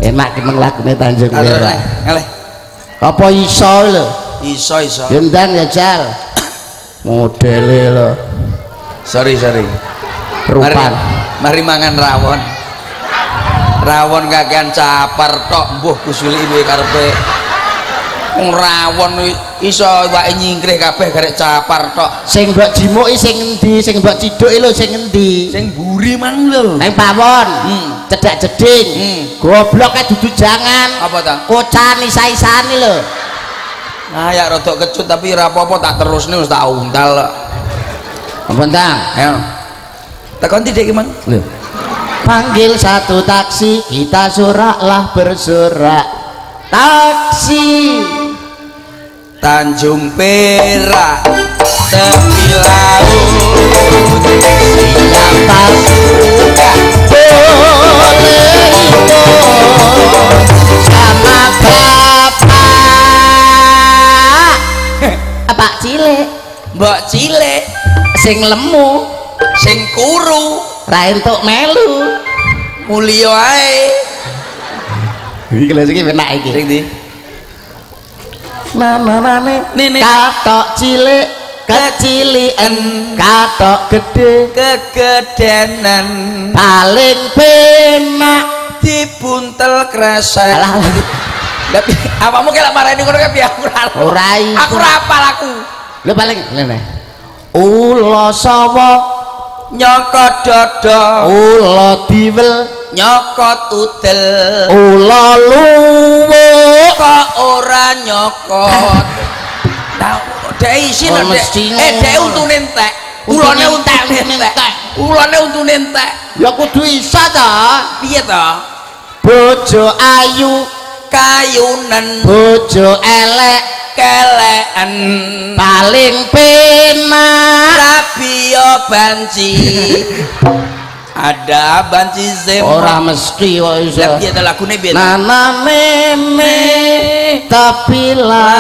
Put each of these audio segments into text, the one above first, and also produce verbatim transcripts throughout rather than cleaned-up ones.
enak ki lagune Tanjung Perak. Ngalih. Apa iso lho? Iso iso. Gendang ya Jal. Modele lho. Sorry sorry. Rupan. Mari, mari mangan rawon. Rawon kakean capar tok mbuh kusuli duwe karepe. Wong rawon iso wae nyingkrih kabeh garek capar tok. Sing mbok jimuki sing endi? Sing mbok ciduki lho sing endi? Sing mburi man lho. Nang pawon. Hmm. Cedak jeding. Hmm. Goblok ae dudu jangan. Apa ta? Kocan isa-isane lho. Nah, ya rodok kecut tapi ora apa-apa tak terusne wis tak untal. Apa ndang? Ayo. Tekon titik ki, Mang. Lho. Panggil satu taksi, kita soraklah bersorak. Taksi Tanjung Perak tepi laut, siapa suka boleh ikut sama bapak. Apa cilik? Mbok cilik Sing lemu, sing kuru ra entuk melu. mulya ae. Iki lho iki penak iki. Sing ndi? Nanane Nene. katok cilik keciliken, katok gede Kegedenan paling penak. dibuntel kresek. Alah, Tapi apamu kelak marani ngono kabeh aku ora. ora iso. Aku ora apal aku. Lho paling ngene. Ula sawa Nyokot dodo, ula diwel, nyokot udel. ula luwuk. Kok ora nyokot? Tahu dek isin Oh, dek. mesti Eh dek ngono. untune entek. Untune Ulone entek, untune untune entek. entek. Ulone untune entek. Ya kudu iso ta. Piye to? Bojo ayu, Kayunen bojo elek, kelekan. paling penak. Rabio banci. Ada banci zem. Ora mesti kok iso. Lah piye to lagune piye? Nana meme tapi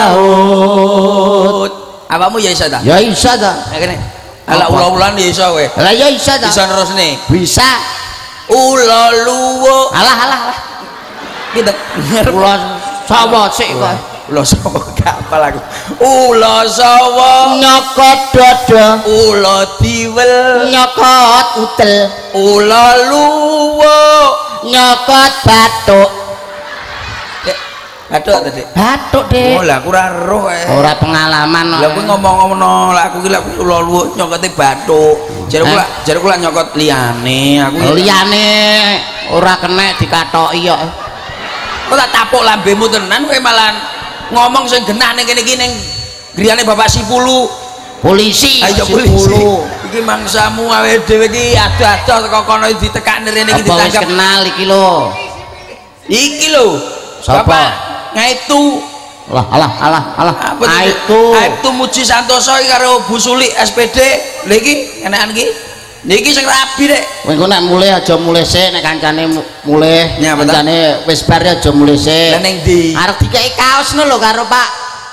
laut. Apamu ya iso ta? Ya iso ta. Ya kene. Ala Apa? ula-ulan ya iso kowe. Lah ya iso ta. Iso nerusne. Bisa. Ula luwo. Alah alah alah. Kita Kula sawa sik kok. Ula sawo gak apal aku. Ula sawo, Nyokot dodo, ula diwel, nyokot utel, ula luwo. nyokot batuk. Dek, batuk tadi. Batuk, Dik. Oh, lah aku ora roh ae. Ora pengalaman kok. Lah kuwi ngomong-ngomongno lah aku ki lak ula luwo nyokote batuk. Jare kula, jare kula nyokot liyane, aku liyane ora kena dikatoki kok. kok tak tapuk lambemu tenan kowe malah ngomong sing genah ning kene iki ning griyane Bapak Sipulu. Polisi. Ayo polisi. Iki mangsamu awake dhewe iki adoh-adoh teko kono ditekakne rene iki Apa wis ditangkap. kenal iki lho. Iki lho. Sapa? Bapak Ngaitu. Alah alah alah alah. Apa Ah, itu? itu. Aibtu Muji Santoso iki karo Bu Suli S P D. Lha iki enakan iki. Niki sing rabi Dek. Kowe engko nek mulih aja mulih sik nek kancane mu- mulih. Ya, apa ta? Kancane wis bar aja mulih sik. Lah ning ndi? Arep dikeki kaos lho karo Pak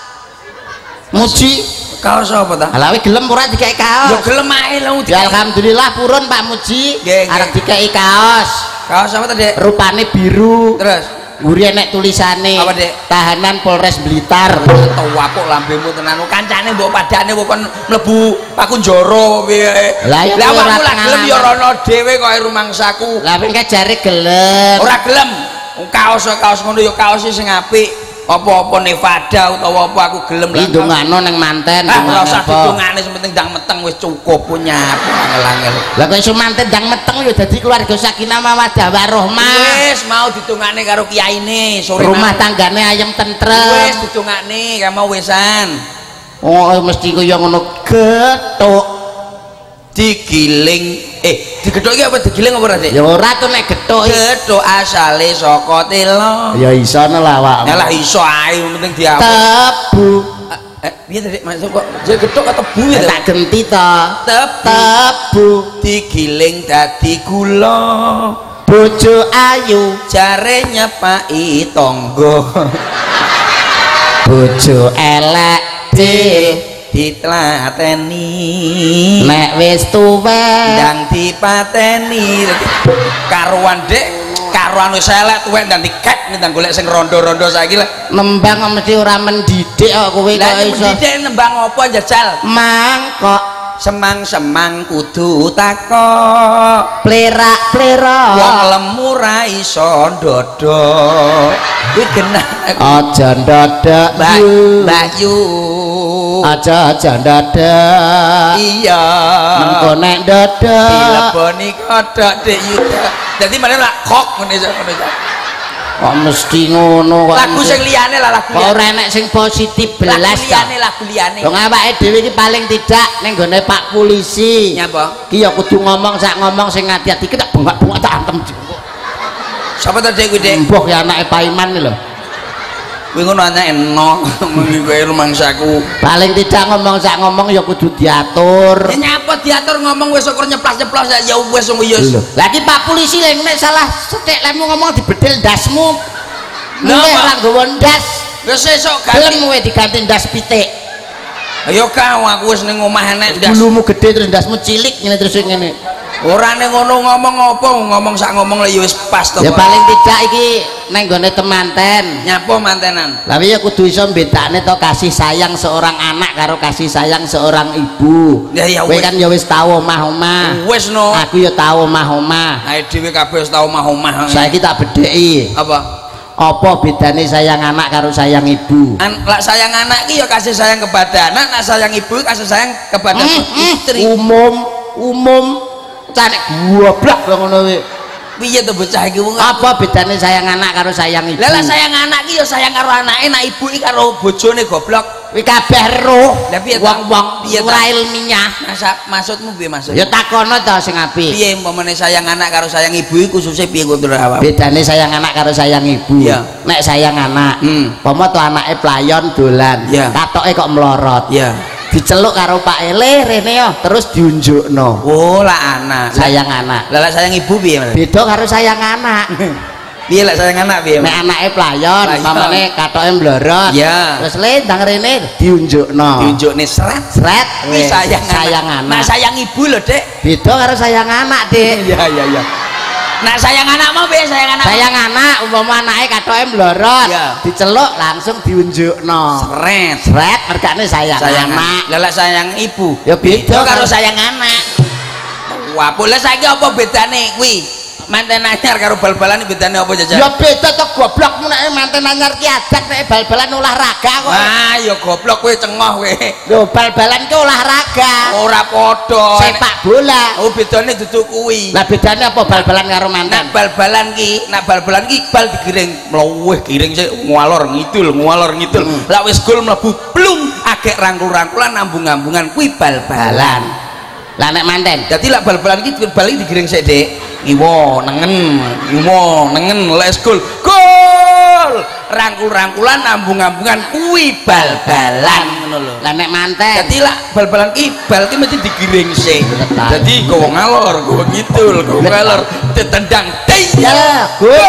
Muji. Kaos apa ta? Lah kowe gelem ora dikeki Yo kaos? gelem ae lho. Ya alhamdulillah purun Pak Muji. Nggih, nggih. Arep dikeki kaos. Kaos apa ta, Dek? Rupane biru. Terus Guri nek tulisane Apa, Dek? tahanan Polres Blitar. tau apuk lambemu tenan kancane mbok padane mbok kon mlebu pakunjara piye. Lah, ya Lah kowe ora awakmu lah gelem ya pengalaman. rono dhewe kok rumangsaku. Lah kowe jare gelem. Ora gelem. Wong kaos kaos ngono ya kaos sing apik. Apa-apa Nevada utawa apa aku gelem Iki ndongano ning manten. Ah ora ndongano usah apa. ditungane sing penting ndang meteng wis cukup punya angel-angel. Lah kok iso manten ndang meteng ya dadi keluarga sakinah mawaddah warahmah. Wis mau ditungane karo kiyaine sore Rumah mau. tanggane ayem Wis tentrem. ditungane kae mau wisan. Oh mesti kaya ngono gethuk. Digiling eh digethuk iki apa digiling apa ora Dik? Ya ora tuh nek gethuk. Gethuk asale saka tela. Ya iso lah awak. Ya lah iso ae yang penting diapik. Tebu. Eh piye Dik maksud kok je gethuk atau tebu ya? Tak genti to. Tebu Tebu. digiling dadi gula. Bojo ayu. Jare nyepaki tangga. Bojo elek de. Ditlateni Nek wis tuwek ndang dipateni karuan Dek karo anu selek tuwek dan dikek nang golek sing rondo-rondo saiki lho. Nembang mesti ora mendidik kok kowe kok iso. Lah mendidik nembang apa njajal? Mangkok semang-semang kudu takok plerak-plerak wong lemu ra iso ndodo kuwi genah aja ndodok Mbak Yu aja aja ndodok iya mengko nek ndodok dileboni kodhok Dik Yuda dadi meneh lak kok ngene ngono kok mesti ngono kok lagu sing liyane lah lagu kok ora enek sing positif belas lagu liyane lagu liyane wong awake dhewe iki paling tidak ning gone Pak Polisi nyapa iki ya kudu ngomong sak ngomong sing ati-ati iki tak bengak-bengak tak antem sapa ta Dik kuwi Dik mbuh ya anake Pak Iman lho kuwi ngono anake eno mung kowe rumangsaku paling tidak ngomong sak ngomong ya kudu diatur ya nyapa diatur ngomong wis syukur nyeplas-nyeplos ya wis wis lagi Pak Polisi lek nek salah sethik lemu ngomong dibedel ndasmu lha ora nggawa ndas wis sesuk gelem kowe diganti ndas pitik ayo kau aku wis ning omah enek ndas bulumu gede terus ndasmu cilik ngene terus ngene ora ning ngono ngomong apa ngomong sak ngomong lek ya wis pas to ya paling tidak iki neng gone temanten nyapa mantenan tapi ya kudu iso mbedakne to kasih sayang seorang anak karo kasih sayang seorang ibu ya ya kowe kan ya wis tau omah-omah wis no aku ya tau omah-omah ae dhewe kabeh wis tau omah-omah saiki tak bedheki apa apa bedane sayang anak karo sayang ibu An lak sayang anak ki ya kasih sayang kepada anak nak sayang ibu kasih sayang kepada mm, istri umum umum canek goblok lho ngono kuwi piye to bocah iki wong apa bedane sayang anak karo sayang ibu lah sayang anak ki ya sayang karo anake nak ibu iki karo bojone goblok kuwi kabeh roh wong-wong ora ilmiah maksudmu piye maksud ya takono to sing apik piye umpamane sayang anak karo sayang ibu iki khususnya piye kontrol awak bedane sayang anak karo sayang ibu ya. Nek sayang anak hmm. pomo to anake playon dolan ya. katoke kok melorot ya diceluk karo Pak Ele rene yo terus diunjukno oh lah anak sayang anak lah sayang ibu piye beda karo sayang anak piye lek sayang anak piye nek anake playon mamane katoke mlorot ya terus le ndang rene diunjukno diunjukne sret sret wis sayang, sayang anak. anak Nah sayang ibu lho Dek beda karo sayang anak Dik iya iya iya nah sayang anak mau piye sayang anak sayang anak umpama anake katoke mlorot ya. diceluk langsung diunjukno sret sret mergane sayang, sayang anak lah sayang ibu ya beda karo sayang anak wah boleh saiki apa bedane kuwi manten anyar karo bal-balan bedane apa jajal ya beda to goblokmu nek manten anyar ki adat nek bal-balan olahraga kok wah ya goblok kowe cengoh kowe lho bal-balan ki olahraga ora padha sepak bola oh bedane dudu kuwi lah bedane apa bal-balan karo manten nek bal-balan ki nek bal-balan ki bal digiring mloweh giring sik ngwalor ngidul ngwalor ngidul hmm. Lah wis gol mlebu blung agek rangkul-rangkulan ambung-ambungan kuwi bal-balan lah nek manten dadi lak bal-balan ki bal iki digiring sik Dik iwo nengen iwo nengen les gol gol rangkul-rangkulan ambung-ambungan kuwi bal-balan ngono lho lah nek manten dadi lak bal-balan ki bal ki mesti digiring sik dadi gowo ngalor gowo ngidul gowo ngalor ditendang ya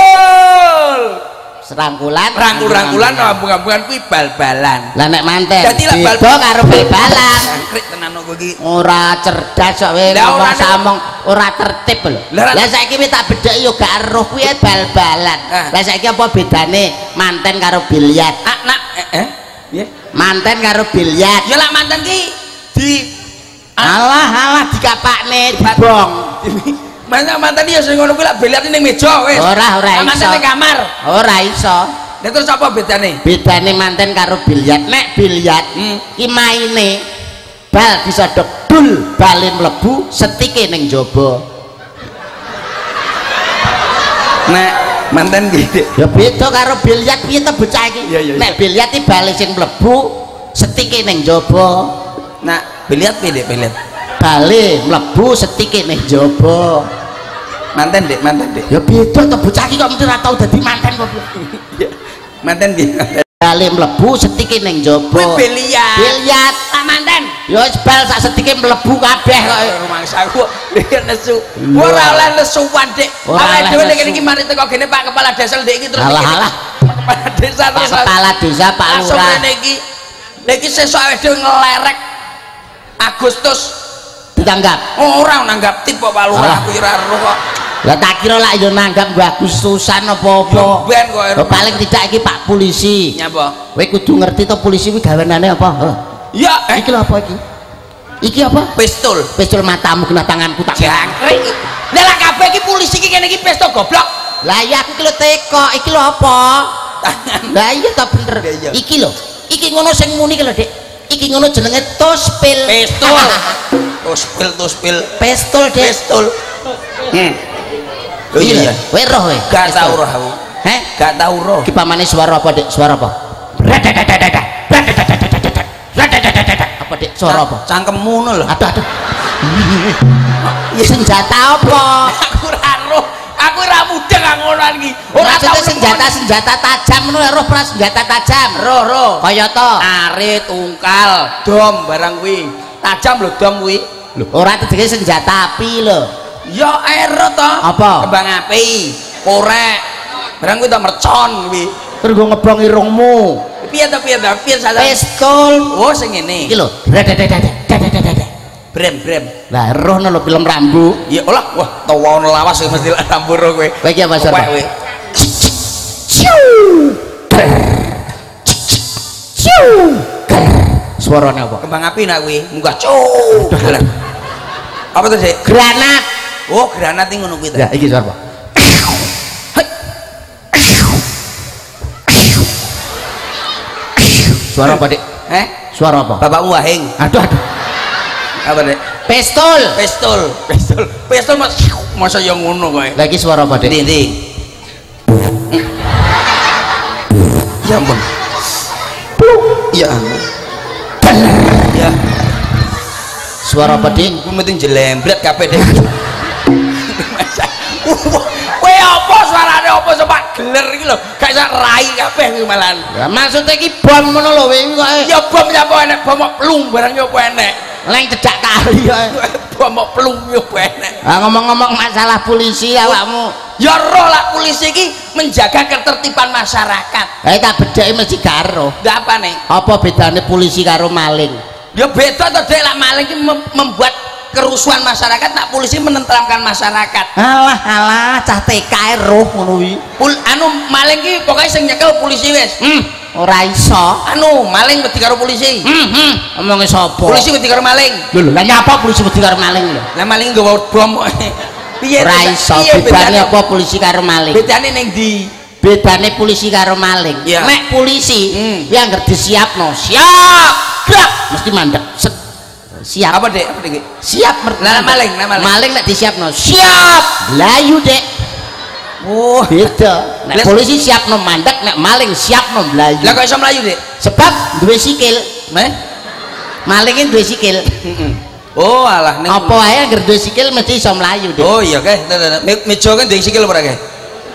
gol rangkulan rangkul-rangkulan ambung-ambungan kuwi bal-balan lah nek manten dadi lak bal karo bal-balan angkrik tenan kok iki ora cerdas kok kowe ngomong samong ora tertib lho lah saiki wis tak bedheki yo gak eruh kuwi bal-balan lah saiki apa bedane manten karo biliar ah nak eh piye manten karo biliar ya lak manten ki di alah alah dikapakne dibong mantan mantan dia sing ngono kuwi lak biliar ning meja wis ora ora iso mantan ning kamar ora iso lha terus apa bedane bedane manten karo biliar nek biliar hmm. ki maine bal disodok dul bale mlebu setike ning jaba nek manten ki ya beda karo biliar piye to bocah iki nek biliar ki bale sing mlebu setike ning jaba nak biliar piye Dik biliar bale mlebu setike ning jaba manten Dik manten Dik ya beda to bocah iki kok mesti ora tau dadi manten kok manten piye bale mlebu setike ning jaba kuwi biliar biliar tak manten ya bal sak setike mlebu kabeh kok rumangsaku lihat nesu ora oleh nesuan Dik awake dhewe nek iki mari teko gene Pak Kepala Desa Dik iki terus alah alah Kepala Desa terus Kepala Desa Pak Lurah langsung iki nek iki sesuk awake dhewe ngelerek Agustus ditanggap oh, orang nanggap tip Pak Lurah aku ora roh kok Lah tak kira lak yo nanggap Agustusan apa-apa. Ben kok paling tidak iki Pak Polisi. Nyapa? Kowe kudu ngerti to polisi kuwi gawenane apa? Ya, iki lho apa iki? Iki apa? Pistol. Pistol matamu kena tanganku tak jangkrik. Lah lah kabeh iki polisi iki kene iki pistol goblok. Lah iya aku ki lho teko, iki lho apa? Lah iya ta bener. Iki lho. Iki ngono sing muni ki lho, Dik. Iki ngono jenenge tospil. Pistol. Tospil, tospil. Pistol, Dik. Pistol. Hmm. Oh iya, kowe roh kowe? Gak tau roh aku. Heh? Gak tau roh. Iki pamane suara apa, Dik? Suara apa? Apa, Dik? Suara apa? Cangkemmu ngono lho. Aduh, aduh. Senjata apa? Aku ora roh. Aku ora mudeng ngono iki. Ora tau senjata-senjata tajam ngono roh pra senjata tajam. Roh, roh. Kaya to. Arit, tungkal, dom barang kuwi. Tajam lho dom kuwi. Lho, ora tegese senjata api lho. Ya ero to. Apa? Kembang api, korek. Barang kuwi ta mercon kuwi. Terus go ngeblong irungmu. Piye to piye to? Piye salah? Pistol. Oh sing ngene. Iki lho. Brem brem. Lah roh lho film Rambo. Ya Allah, wah tawa ono lawas mesti Rambo ro kowe. Kowe iki apa sar? Kowe. Suarane apa? Kembang api nak kuwi, munggah cuk. Apa to, Dik? Granat. Oh, granat iki ngono kuwi ta. Ya, iki suara apa? Suara apa, Dik? Eh? Suara apa? Bapakmu wahing. Aduh, aduh. Apa, Dik? Pistol. Pistol. Pistol. Pistol mas masa yang ngono kowe. Lagi suara apa, Dik? Ndi, ndi. Ya ampun. Ya ampun. Ya. Suara apa, Dik? Ku mesti jelembret kabeh, Dik. Kowe apa suarane apa coba geler iki lho. Gak iso rai kabeh kuwi malan. Ya maksudnya iki bom ngono lho wingi kok. Ya bom ya apa enek bom plung barang yo apa enek. Leng cedak kali kok. Bom plung yo apa enek. Ah ngomong-ngomong masalah polisi awakmu. Ya roh lah polisi iki menjaga ketertiban masyarakat. Eh tak bedheki mesti karo. Ndak apa nih? Apa bedane polisi karo maling? Ya beda to Dek, lah maling iki mem membuat kerusuhan masyarakat, tak polisi menenteramkan masyarakat. Alah alah cah T K roh ngono kuwi. Anu maling ki pokoke sing nyekel polisi wis. Hmm, ora iso. Anu maling wedi karo polisi. Hmm, hmm. Omonge sapa? Polisi wedi karo maling. Lho lho, lah nyapa polisi wedi karo maling lho? Lah maling nggawa bom. Piye? Ora iso bedane apa polisi karo maling? Bedane ning ndi? Bedane polisi karo maling. Ya. Nek polisi hmm. ya anggere disiapno. Siap. Grak mesti mandek. Set. Siap. Apa, Dek? Apa, Dek? Siap merti. Lah maling, lah maling. Maling nek disiapno. Siap. Layu, Dek. Oh, beda. Nek polisi siapno mandek, nek maling siapno mlayu. Lah kok iso mlayu, Dek? Sebab duwe sikil. Meh? Maling duwe sikil. Oh, alah ning apa wae anggere duwe sikil mesti iso mlayu, Dek. Oh iya, Keh. Meja kan duwe sikil ora, Keh?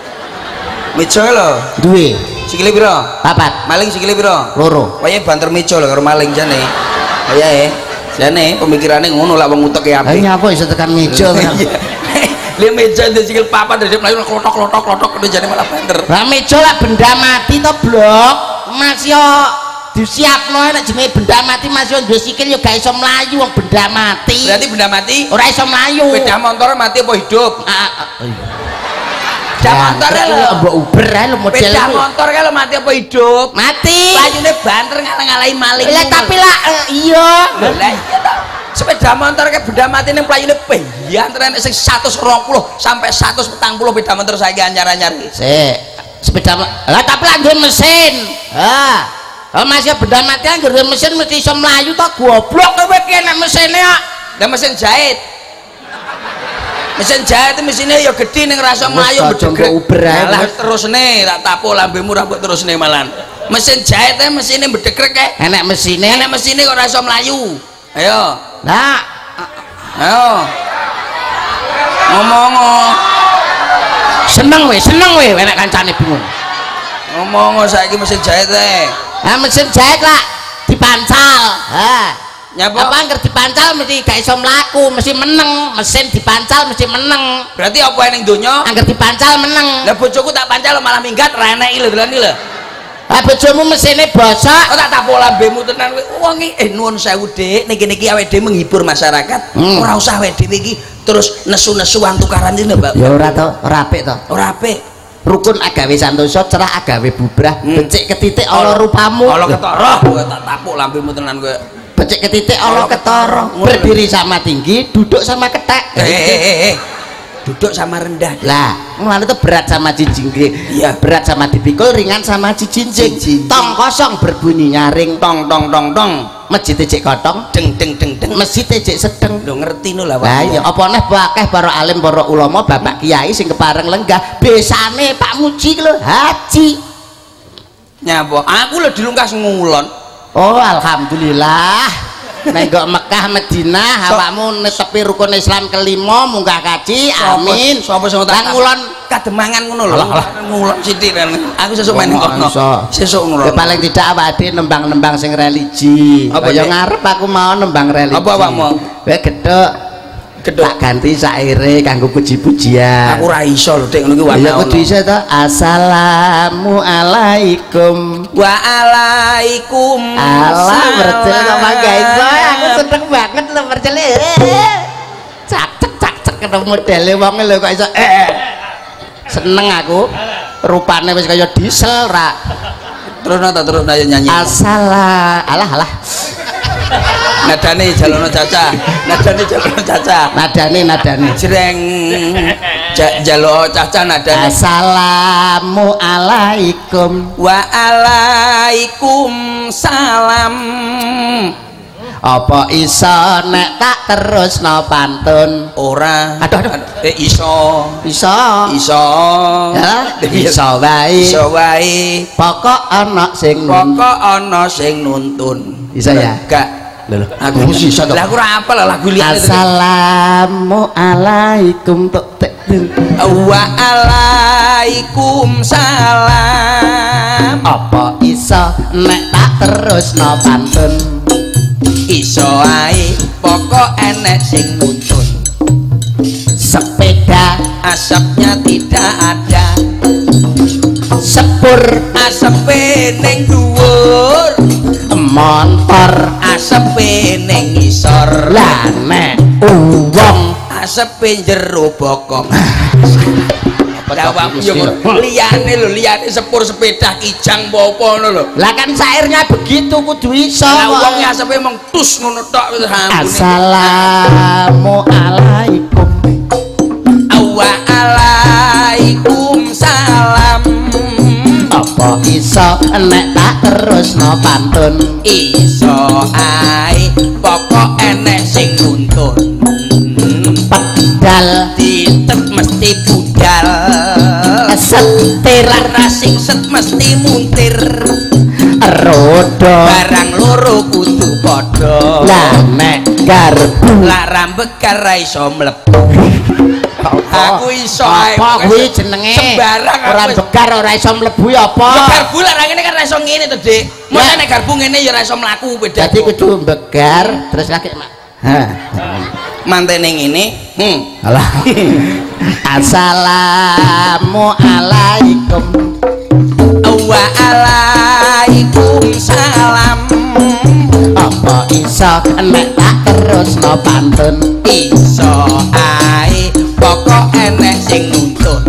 Meja lho. Duwe. Sikile piro? Papat. Maling sikile piro? Loro. Wayahe banter meja lho karo maling jane. Wayahe. Jane pemikirannya ngono lah wong uteke apik. Lah nyapa iso tekan meja. Lihat meja ndek sikil papat ndek mlayu klotok-klotok-klotok kene jane malah banter. Lah meja lah benda mati to, Blok. Mas yo disiapno nek jenenge benda mati Mas yo duwe sikil yo gak iso mlayu wong benda mati. Berarti benda mati ora iso mlayu. Sepeda motor mati apa hidup? Sepeda motor lho mbok Uber ae lho model. Sepeda motor kae lho mati apa hidup? Mati. Layune banter ngalah-ngalahi maling. Lah tapi lah iya. Lah iya to. Sepeda motor kae benda mati ning playune piye antara sing seratus dua puluh sampai seratus empat puluh sepeda motor saiki anyar-anyar iki. Sik. Sepeda lah tapi lah duwe mesin. Ha. Oh Mas ya benda mati anggere mesin mesti iso mlayu to goblok kowe ki nek mesine kok. Lah mesin jahit. Mesin jahit itu mesinnya ya gede ning rasa mlayu bedhegrek. Lah terusne tak tapo lambemu ra mbok terusne malan. Mesin jahit e mesine bedhegrek kae. Enek mesine, enek mesine kok ora iso mlayu. Ayo. Lah. Ayo. Ngomong. Seneng we, seneng we enek kancane bingung. Ngomong saiki mesin jahit e. Ha mesin jahit lah dipancal. Ha. Nyapa? Apa anggere dipancal mesti gak iso mlaku, mesti meneng. Mesin dipancal mesti meneng. Berarti apa ning donya? Anggere dipancal meneng. Lah bojoku tak pancal malah minggat ra enek iki lho delani lho. Ha bojomu mesine bosok. Oh tak tapo lambemu tenan kowe. Wong iki eh nuwun sewu, Dik. Niki niki awake dhewe menghibur masyarakat. Hmm. Ora usah awake dhewe iki terus nesu-nesuan tukaran ini Mbak. Ya ora to, ora apik to. Ora apik. Rukun agawe santosa, cerah agawe bubrah, hmm. becik ketitik ala rupamu. Ala ketara, kowe tak tapuk lambemu tenan kowe. Becik ketitik ala ketara, berdiri sama tinggi, duduk sama ketek. Eh, eh, eh, eh. Duduk sama rendah. Lah, mulane itu berat sama jinjing. Iya, berat sama dipikul, ringan sama dijinjing. Tong kosong berbunyi nyaring, tong tong tong tong. Masjid cek kotong, deng deng deng deng. Masjid cek sedeng. Lho ngerti no lah. Lah iya, apa neh akeh para alim, para ulama, bapak kiai sing kepareng lenggah, besane Pak Muji lho, haji. Nyapa? Aku lho dilungkas ngulon. Oh, alhamdulillah. Nek nggo Mekah Madinah awakmu netepi rukun Islam kelima munggah kaji, amin. Sapa sing tak ngulon kademangan ngono lho. Ngulon sithik kan. Aku sesuk main kono. Sesuk ngulon. Paling tidak awake nembang-nembang sing religi. Kaya ngarep aku mau nembang religi. Apa awakmu? Kowe gedhok tak ganti saire kanggo puji-pujian. Aku ora iso lho Dik ngono iki wae. Ya kudu iso to. Assalamualaikum. Waalaikum. Allah bercel kok mangga iso. Aku seneng banget lho bercel. Cak cek cak cek ketemu modele wong lho kok iso. Seneng aku. Rupane wis kaya diesel ra. Terus nata terus nyanyi. Assalam. Alah alah. Nadane jalono caca, nadane jalono caca, nadane nadane jreng jalo caca nadane. Assalamualaikum. Waalaikumsalam. Apa iso nek tak terusno pantun? Ora. Aduh aduh. Eh iso. Iso. Iso. Ya, iso wae. Iso wae. Pokok ana sing pokok ana sing nuntun. Iso ya? Gak. Lho, aku mesti iso to. Lah aku ora apal lagu liyane. Assalamualaikum tok tek. Waalaikumsalam. Apa iso nek tak terusno pantun? Iso ae pokok enek sing nuntun. Sepeda asapnya tidak ada. Sepur asepe ning dhuwur. Montor asepe ning ngisor. Lah nek uwong asepe jero bokong. Jawab yo liyane lho, liyane sepur sepeda kijang apa ngono lho. Lah kan sairnya begitu kudu iso. Lah wong asepe mung tus ngono tok wis ampun. Assalamualaikum. Waalaikumsalam. Apa iso nek tak terusno pantun? Iso ae pokok enek sing nuntun. Pedal ditet mesti budal. Setir rasing set mesti muntir. Rodo barang loro kudu padha. Lah nek garbu lah rambekar ra iso mlebu. Aku iso ae. Apa kuwi jenenge? Sembarang ora bekar ora iso mlebu ya apa? Ya garbu lah ngene kan ra iso ngene to, Dik. Mosok nek garbu ngene ya ra iso mlaku beda. Dadi kudu begar terus lagi mak. Ha. Mantene ngene. Hmm. Alah. Assalamualaikum. Waalaikumsalam. Apa iso nek tak terusno pantun? Iso ae pokok enek sing nuntun.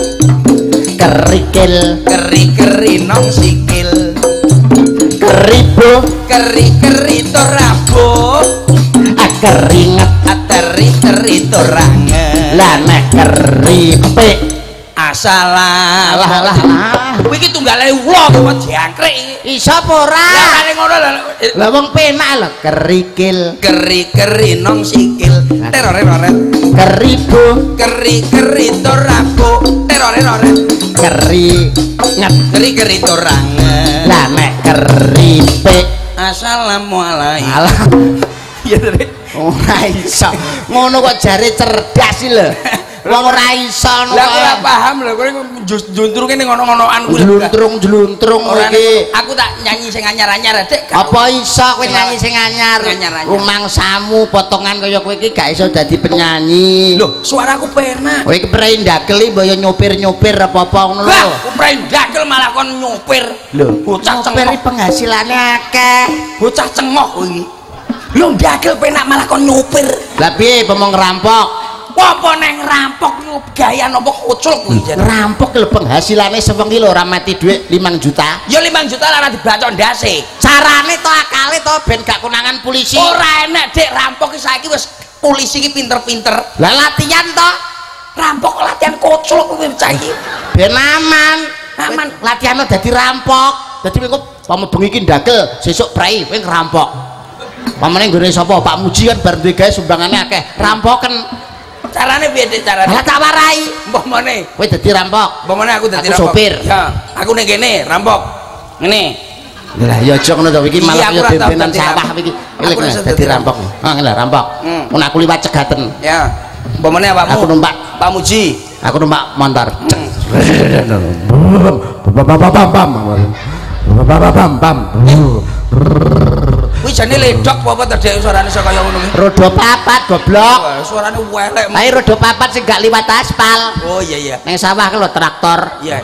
Kerikil keri-keri nong sikil. Keribu keri-keri to rabuh. Keringet ateri-teri to rangen. Lah nek keripik asalah lah lah kuwi iki tunggale ulo kok jangkrik iso apa ora lah kare ngono lha wong penak lho kerikil keri-keri nong sikil terore-ore keribu keri-keri to rabu terore-ore keri nget keri-keri to rangen. Lah nek keripik assalamualaikum. alah iya to ora iso ngono kok jare cerdas lho. Wong ora iso ngono. Lah ora paham lho, kowe njuntrunge ning ngono-ngonoan kuwi. Jluntrung-jluntrung iki. Aku tak nyanyi sing anyar-anyar, Dik. Apa iso kowe nyanyi sing anyar? Rumangsamu potongan kaya kowe iki gak iso dadi penyanyi. Lho, suaraku penak. Kowe iki prei ndakeli mbaya nyopir-nyopir apa-apa ngono lho. Lah, aku prei ndakel malah kon nyopir. Lho, bocah nyopir penghasilannya akeh. Bocah cengok kowe iki. Lho, ndakel penak malah kon nyopir. Lah piye pomong ngerampok? apa neng rampok lu gaya nopo kucul kuwi jan rampok lho penghasilannya sewengi lho ora mati duit limang juta ya limang juta lara dibacok ndase carane to akale to ben gak kunangan polisi ora enak dek rampok iki saiki wis polisi iki pinter-pinter lah latihan to rampok latihan kucul kuwi saiki ben aman aman latihan dadi rampok dadi engko pamane bengi iki ndagel sesuk prei kowe ngerampok pamane nggone sapa Pak Muji kan bar duwe gawe sumbangane akeh rampoken carane piye dik carane lah tak warai umpamane kowe dadi rampok umpamane aku dadi rampok sopir ya aku ning kene rampok ngene lah ya aja ngono to iki malah yo bebenan dadi sawah iki elek dadi rampok ah lha rampok mun aku liwat cegaten ya umpamane awakmu aku numpak Pak Muji aku numpak motor bam bam kuwi jane ledok apa to dek suarane saka kaya ngono kuwi roda papat goblok suarane welek ae roda papat sing gak liwat aspal oh iya iya ning sawah ku lho traktor iya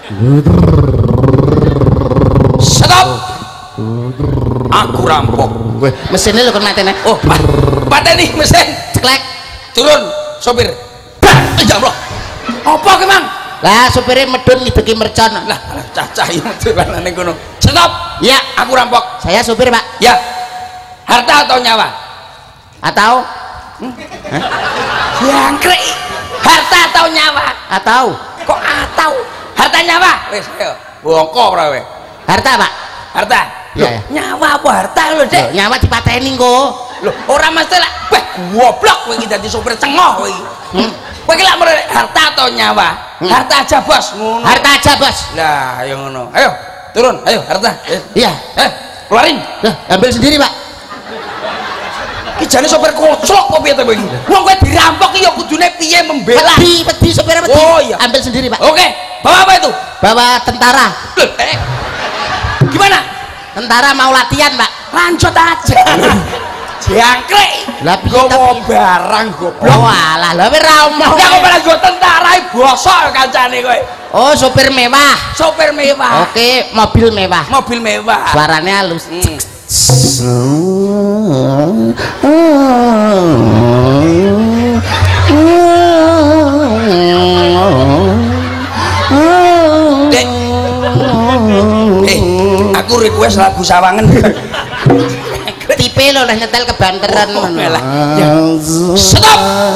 stop aku rampok mesinnya lho kan matene oh pateni mesin ceklek turun sopir ya Allah apa ki Mang lah supirnya medun ngideki mercon lah cacah ya metu kono stop ya aku rampok saya supir Pak ya harta atau nyawa atau hmm? jangkrik harta atau nyawa atau kok atau harta nyawa wis ayo bongko ora kowe harta Pak harta iya ya nyawa apa harta lho Dek nyawa dipateni kok lho ora mesti lah weh goblok kowe iki dadi sopir cengoh kowe iki hmm? kowe iki lak harta atau nyawa hmm. harta aja bos ngono harta aja bos lah ayo ngono ayo turun ayo harta iya eh keluarin lah ambil sendiri Pak iki jane sopir kocok kok piye to kowe iki wong kowe dirampok iki ya kudune piye membela peti peti sopirnya peti oh iya ambil sendiri Pak oke bawa apa itu bawa tentara loh, eh. gimana tentara mau latihan Pak lanjut aja jangkrik lah piye gowo barang goblok oh alah lha ora omong ya kok malah go tentara bosok kancane kowe oh sopir mewah sopir mewah oke mobil mewah mobil mewah suaranya halus hmm. Dek eh aku request lagu Sawangen tipe lo lah nyetel kebanteran oh, ngono. Stop.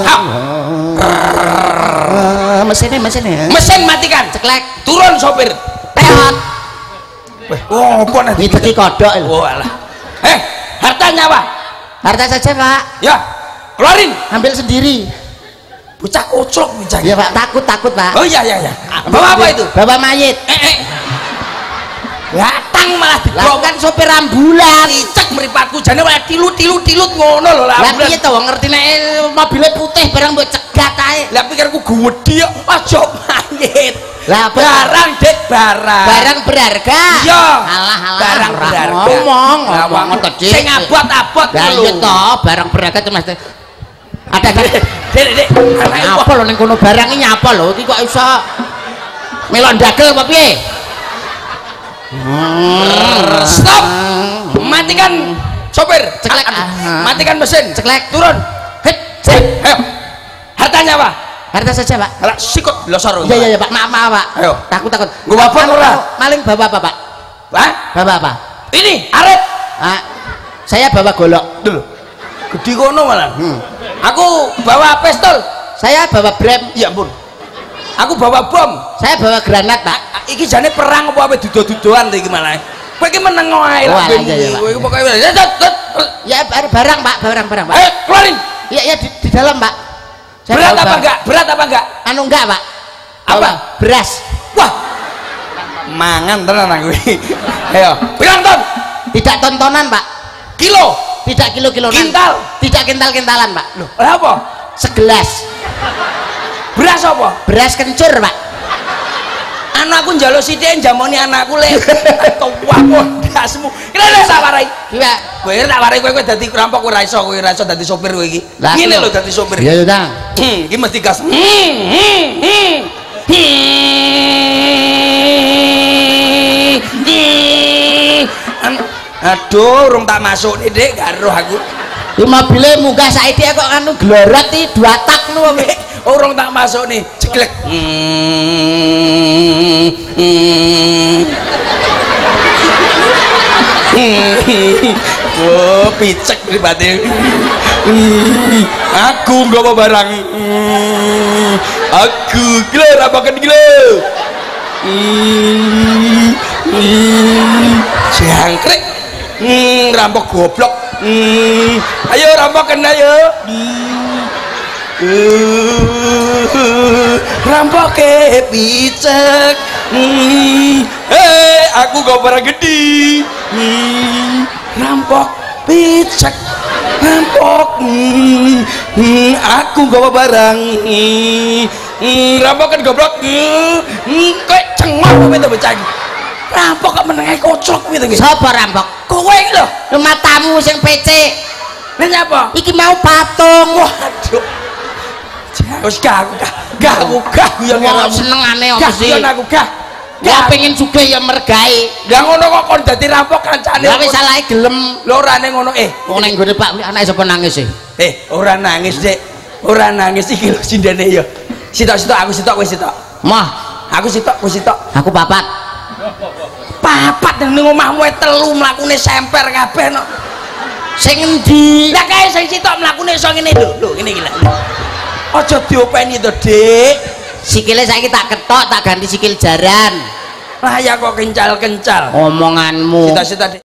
Mesinnya mesinnya. Mesin matikan. Ceklek. Turun sopir. Teot. Oh, apa nanti? Ngideki kodok. Oh, alah. Eh, harta nyawa. Harta saja, Pak. Ya. Keluarin. Ambil sendiri. Bocah kocok bocah. Ya, Pak, takut takut, Pak. Oh iya iya iya. Bawa apa itu? Bawa mayit. Eh, eh. Datang malah dibawa kan sopir ambulan cek meripatku jane malah tilut-tilut-tilut ngono lho lah ambulan lah piye to ngerti nek mobilnya putih barang mbok cegat ae lah pikirku gede aja mayit lah barang Dek barang barang berharga iya alah alah barang berharga ngomong ngomong kecil sing abot-abot lah iya to barang berharga itu Mas ada kan Dek Dek apa lho ning kono barang iki nyapa lho iki kok iso melon dagel apa piye stop matikan sopir ceklek matikan mesin ceklek turun hit ayo harta nyawa harta saja Pak alah sikut losor iya iya iya Pak maaf maaf Pak ayo takut takut gue apa ora maling bawa apa Pak Hah? bawa apa ini aret ah, saya bawa golok dulu gede kono malah hmm. aku bawa pistol saya bawa brem ya ampun aku bawa bom saya bawa granat Pak iki jane perang apa apa dudo-dudoan iki malah kowe iki meneng wae lah kowe iki pokoke ya barang Pak barang-barang Pak ayo keluarin iya iya di, di dalam Pak saya berat apa enggak berat apa enggak anu enggak Pak apa beras wah mangan tenan aku ayo bilang ton tidak tontonan Pak kilo tidak kilo-kiloan kintal tidak kintal-kintalan Pak loh apa segelas beras apa beras kencur Pak anakku njaluk sithik jamoni anakku lek tuwa ndasmu kene tak warai iya kowe tak warai kowe dadi rampok kowe ora iso kowe ora iso dadi sopir kowe iki ngene lho dadi sopir iya iya Kang iki mesti gas aduh urung tak masuk nih Dek gak roh aku Iki mobile munggah saiki kok anu glorot iki dua tak nu wong. Urung tak masuk nih, ceklek. Hmm. Hmm. Oh, picek pribadi. Aku nggak mau barang. Aku gila, rapakan gila. Jangkrik. Rampok goblok. Ayo rampakan ayo. Rampok ke picek. Hei, aku gak barang gede. Rampok picek. Rampok. Aku gak barang. Rampok kan goblok. Kayak cengok apa itu becak. Rampok kok menengah kocok gitu. Siapa rampok? Kowe iki lho. Matamu sing pecek. Lah nyapa? Iki mau patung. Waduh. Wis gak aku gak gak aku gak yang senengane opo sih? Gak aku gak. Ya pengen sugih ya mergae. Lah ngono kok kon dadi rampok kancane. Lah wis salahe gelem. Lho orane ngono eh. Wong ning gone Pak anake sapa nangis e? Eh, ora nangis, Dik. Ora nangis iki lho sindene ya. Sitok-sitok aku sitok wis sitok. Mah, aku sitok wis sitok. Aku papat. Papat nang ning omahmu telu mlakune semper kabeh no. Sing endi? Lah kae sing sitok mlakune iso ngene lho. Lho ngene iki lho. Aja diopeni to, Dik. Sikile saiki tak ketok, tak ganti sikil jaran. Lah ya kok kencal-kencal. Omonganmu. Sitok-sitok.